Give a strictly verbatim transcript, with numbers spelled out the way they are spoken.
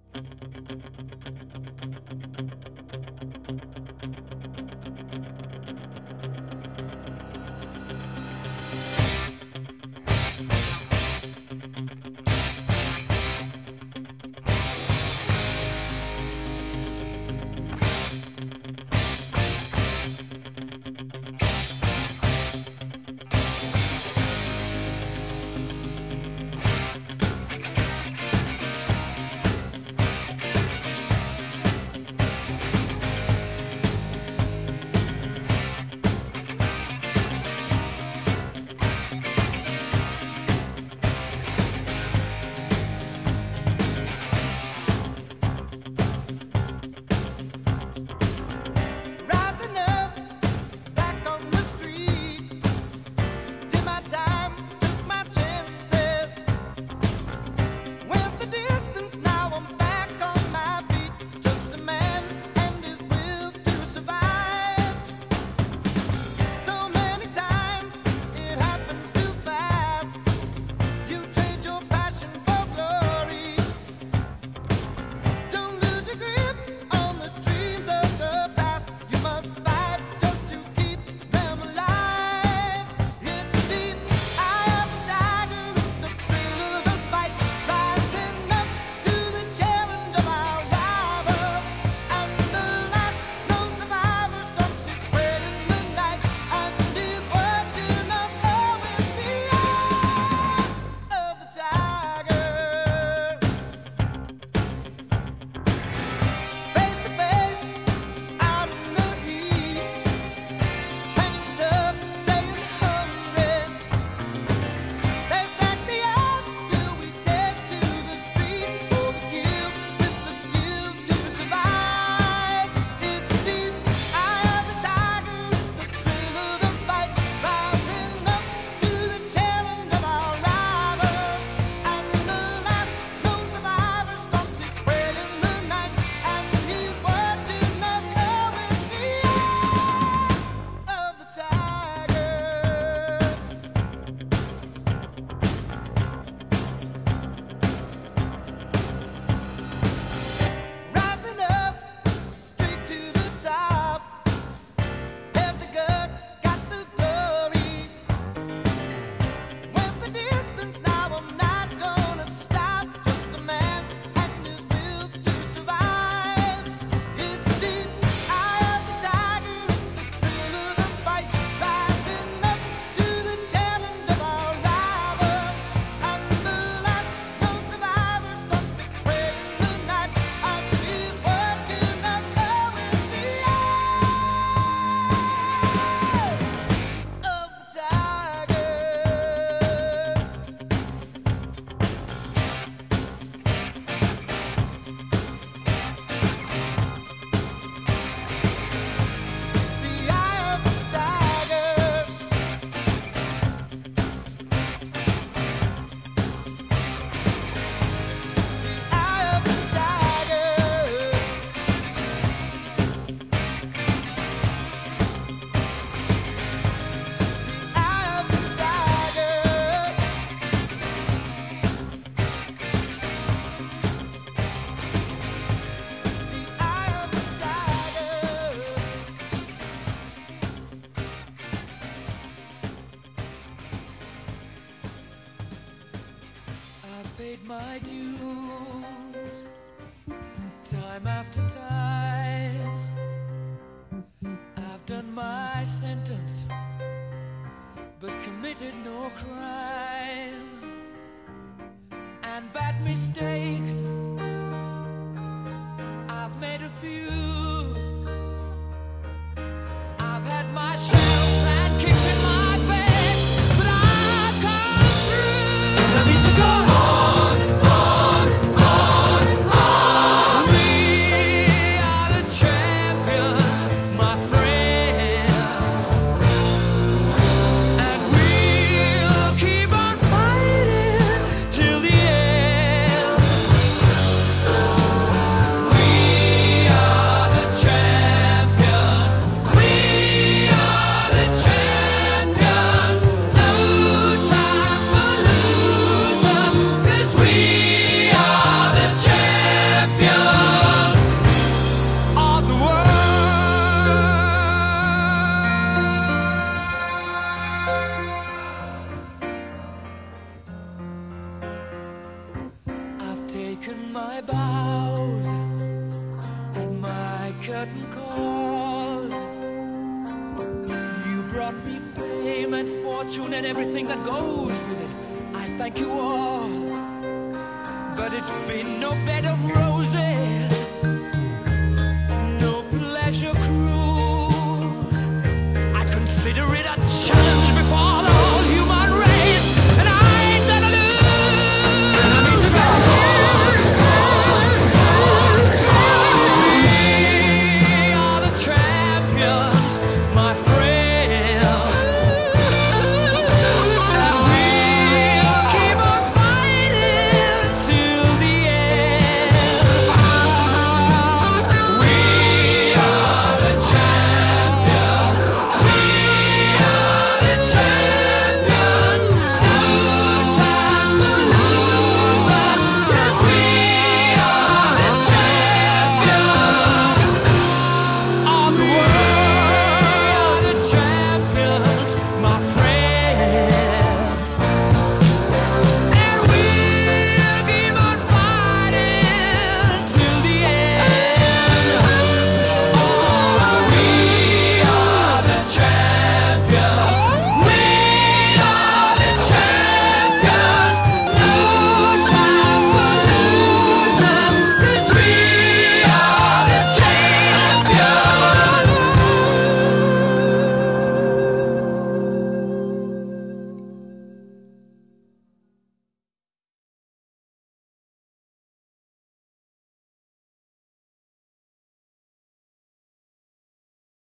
paid my dues time after time. I've done my sentence but committed no crime, and bad mistakes I've made a few. I've had my shells and kicks in my face, but I've come through. And I need to go on, on, on, on. We are the champions, my friends, and we'll keep on fighting till the end. We are taken my bows and my curtain calls. You brought me fame and fortune and everything that goes with it. I thank you all, but it's been no bed of roses.